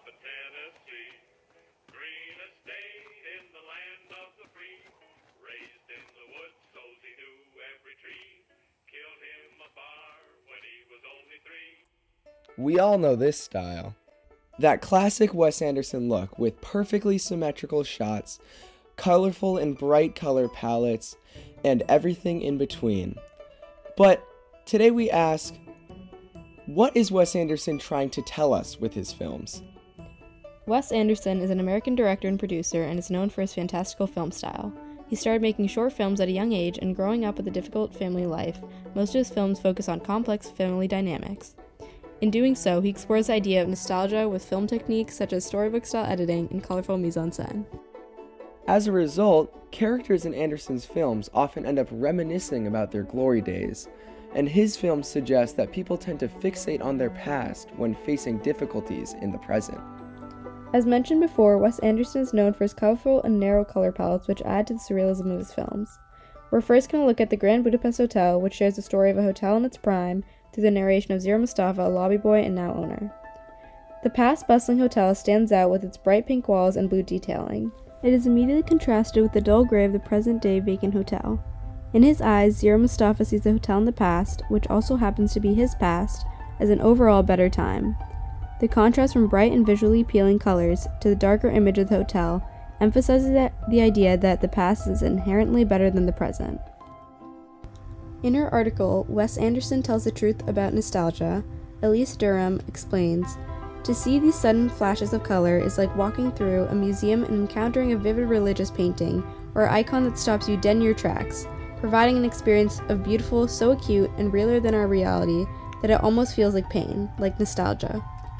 in Tennessee. Green estate in the land of the free. Raised in the woods so he knew every tree. Killed him a bar when he was only 3. We all know this style. That classic Wes Anderson look with perfectly symmetrical shots, colorful and bright color palettes, and everything in between. But today we ask, what is Wes Anderson trying to tell us with his films? Wes Anderson is an American director and producer and is known for his fantastical film style. He started making short films at a young age, and growing up with a difficult family life, most of his films focus on complex family dynamics. In doing so, he explores the idea of nostalgia with film techniques such as storybook-style editing and colorful mise-en-scène. As a result, characters in Anderson's films often end up reminiscing about their glory days, and his films suggest that people tend to fixate on their past when facing difficulties in the present. As mentioned before, Wes Anderson is known for his colorful and narrow color palettes, which add to the surrealism of his films. We're first going to look at the Grand Budapest Hotel, which shares the story of a hotel in its prime through the narration of Zero Mustafa, a lobby boy and now owner. The past bustling hotel stands out with its bright pink walls and blue detailing. It is immediately contrasted with the dull gray of the present-day vacant hotel. In his eyes, Zero Mustafa sees the hotel in the past, which also happens to be his past, as an overall better time. The contrast from bright and visually appealing colors to the darker image of the hotel emphasizes the idea that the past is inherently better than the present. In her article, Wes Anderson Tells the Truth About Nostalgia, Elise Durham explains, "To see these sudden flashes of color is like walking through a museum and encountering a vivid religious painting or icon that stops you dead in your tracks, providing an experience of beautiful so acute and realer than our reality that it almost feels like pain, like nostalgia."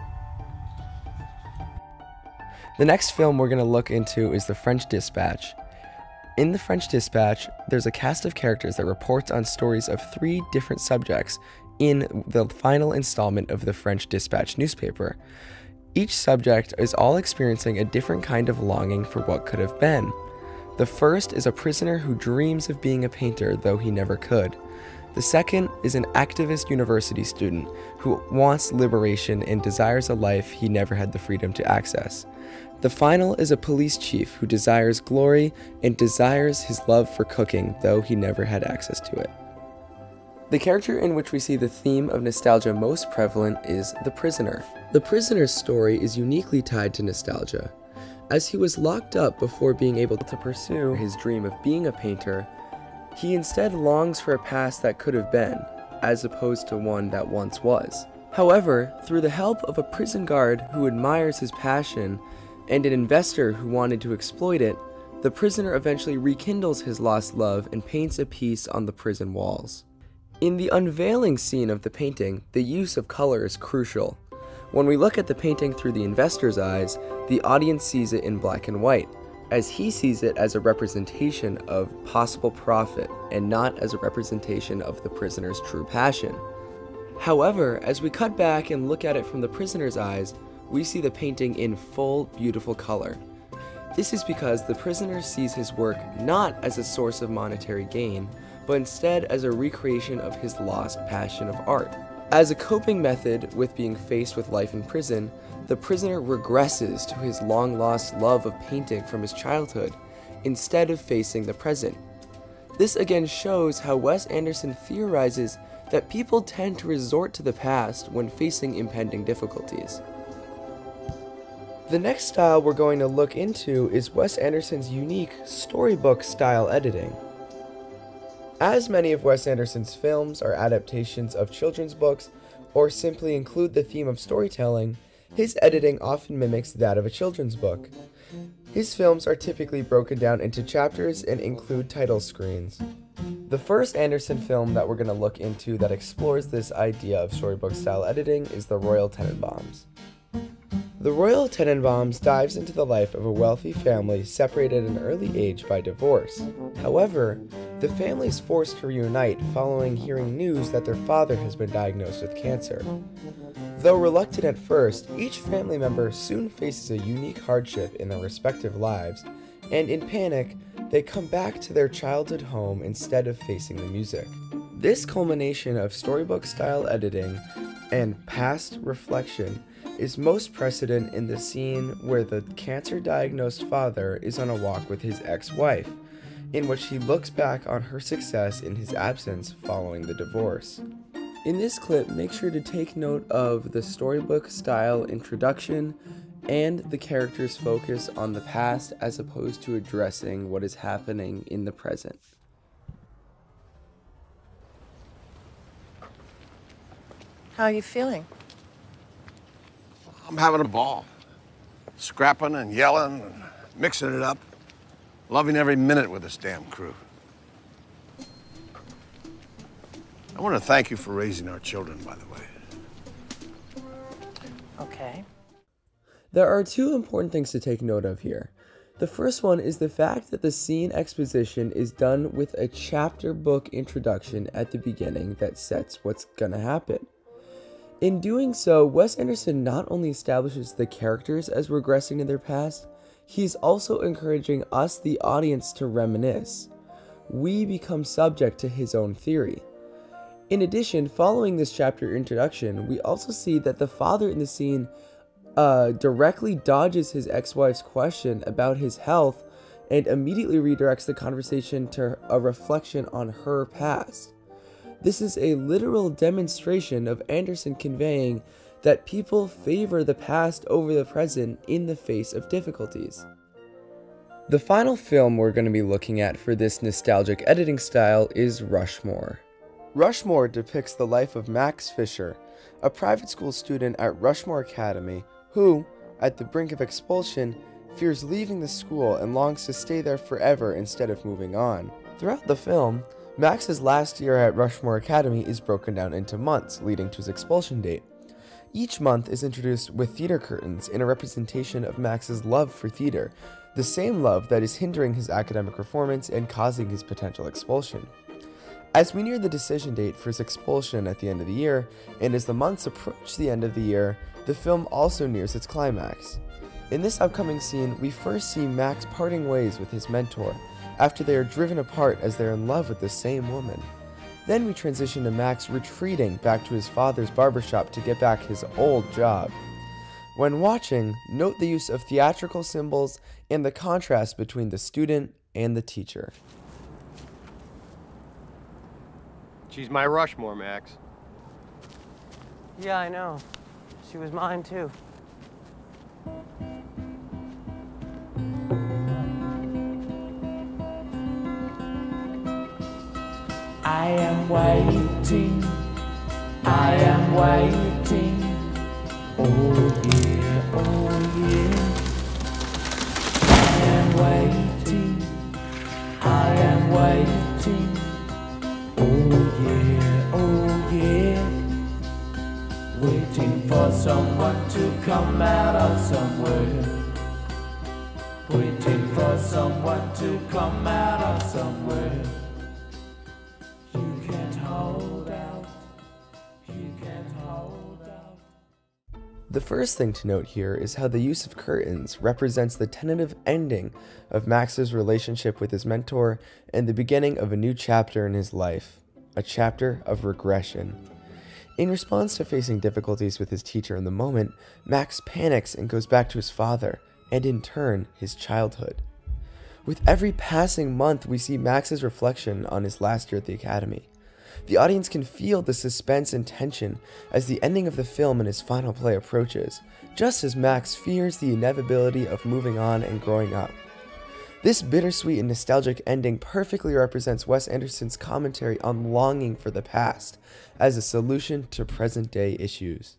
The next film we're going to look into is The French Dispatch. In The French Dispatch, there's a cast of characters that reports on stories of 3 different subjects in the final installment of the French Dispatch newspaper. Each subject is all experiencing a different kind of longing for what could have been. The first is a prisoner who dreams of being a painter, though he never could. The second is an activist university student who wants liberation and desires a life he never had the freedom to access. The final is a police chief who desires glory and desires his love for cooking, though he never had access to it. The character in which we see the theme of nostalgia most prevalent is the prisoner. The prisoner's story is uniquely tied to nostalgia. As he was locked up before being able to pursue his dream of being a painter, he instead longs for a past that could have been, as opposed to one that once was. However, through the help of a prison guard who admires his passion and an investor who wanted to exploit it, the prisoner eventually rekindles his lost love and paints a piece on the prison walls. In the unveiling scene of the painting, the use of color is crucial. When we look at the painting through the investor's eyes, the audience sees it in black and white, as he sees it as a representation of possible profit and not as a representation of the prisoner's true passion. However, as we cut back and look at it from the prisoner's eyes, we see the painting in full, beautiful color. This is because the prisoner sees his work not as a source of monetary gain, but instead as a recreation of his lost passion of art. As a coping method with being faced with life in prison, the prisoner regresses to his long-lost love of painting from his childhood, instead of facing the present. This again shows how Wes Anderson theorizes that people tend to resort to the past when facing impending difficulties. The next style we're going to look into is Wes Anderson's unique storybook-style editing. As many of Wes Anderson's films are adaptations of children's books or simply include the theme of storytelling, his editing often mimics that of a children's book. His films are typically broken down into chapters and include title screens. The first Anderson film that we're going to look into that explores this idea of storybook-style editing is The Royal Tenenbaums. The Royal Tenenbaums dives into the life of a wealthy family separated at an early age by divorce. However, the family is forced to reunite following hearing news that their father has been diagnosed with cancer. Though reluctant at first, each family member soon faces a unique hardship in their respective lives, and in panic, they come back to their childhood home instead of facing the music. This culmination of storybook-style editing and past reflection is most precedent in the scene where the cancer-diagnosed father is on a walk with his ex-wife, in which he looks back on her success in his absence following the divorce. In this clip, make sure to take note of the storybook-style introduction and the character's focus on the past as opposed to addressing what is happening in the present. How are you feeling? I'm having a ball. Scrapping and yelling and mixing it up. Loving every minute with this damn crew. I want to thank you for raising our children, by the way. Okay. There are two important things to take note of here. The first one is the fact that the scene exposition is done with a chapter book introduction at the beginning that sets what's gonna happen. In doing so, Wes Anderson not only establishes the characters as regressing to their past, he's also encouraging us, the audience, to reminisce. We become subject to his own theory. In addition, following this chapter introduction, we also see that the father in the scene directly dodges his ex-wife's question about his health and immediately redirects the conversation to a reflection on her past. This is a literal demonstration of Anderson conveying that people favor the past over the present in the face of difficulties. The final film we're going to be looking at for this nostalgic editing style is Rushmore. Rushmore depicts the life of Max Fisher, a private school student at Rushmore Academy who, at the brink of expulsion, fears leaving the school and longs to stay there forever instead of moving on. Throughout the film, Max's last year at Rushmore Academy is broken down into months, leading to his expulsion date. Each month is introduced with theater curtains in a representation of Max's love for theater, the same love that is hindering his academic performance and causing his potential expulsion. As we near the decision date for his expulsion at the end of the year, and as the months approach the end of the year, the film also nears its climax. In this upcoming scene, we first see Max parting ways with his mentor, after they are driven apart as they are in love with the same woman. Then we transition to Max retreating back to his father's barbershop to get back his old job. When watching, note the use of theatrical symbols and the contrast between the student and the teacher. She's my Rushmore, Max. Yeah, I know. She was mine, too. I am waiting, I am waiting, oh yeah, oh yeah. I am waiting, I am waiting, oh yeah. Waiting for someone to come out of somewhere. Waiting for someone to come out of somewhere. You can't hold out. You can't hold out. The first thing to note here is how the use of curtains represents the tentative ending of Max's relationship with his mentor and the beginning of a new chapter in his life, a chapter of regression. In response to facing difficulties with his teacher in the moment, Max panics and goes back to his father, and in turn, his childhood. With every passing month, we see Max's reflection on his last year at the academy. The audience can feel the suspense and tension as the ending of the film and his final play approaches, just as Max fears the inevitability of moving on and growing up. This bittersweet and nostalgic ending perfectly represents Wes Anderson's commentary on longing for the past as a solution to present-day issues.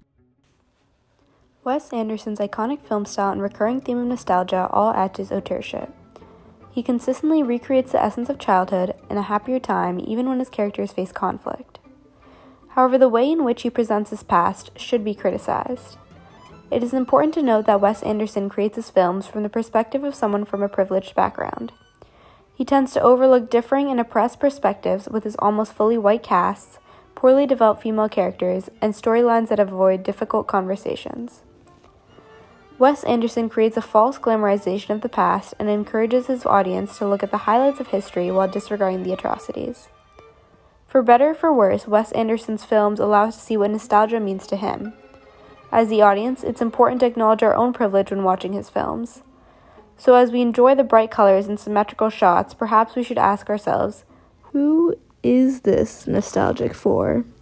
Wes Anderson's iconic film style and recurring theme of nostalgia all add to his auteurship. He consistently recreates the essence of childhood and a happier time even when his characters face conflict. However, the way in which he presents his past should be criticized. It is important to note that Wes Anderson creates his films from the perspective of someone from a privileged background. He tends to overlook differing and oppressed perspectives with his almost fully white casts, poorly developed female characters, and storylines that avoid difficult conversations. Wes Anderson creates a false glamorization of the past and encourages his audience to look at the highlights of history while disregarding the atrocities. For better or for worse, Wes Anderson's films allow us to see what nostalgia means to him. As the audience, it's important to acknowledge our own privilege when watching his films. So as we enjoy the bright colors and symmetrical shots, perhaps we should ask ourselves, who is this nostalgic for?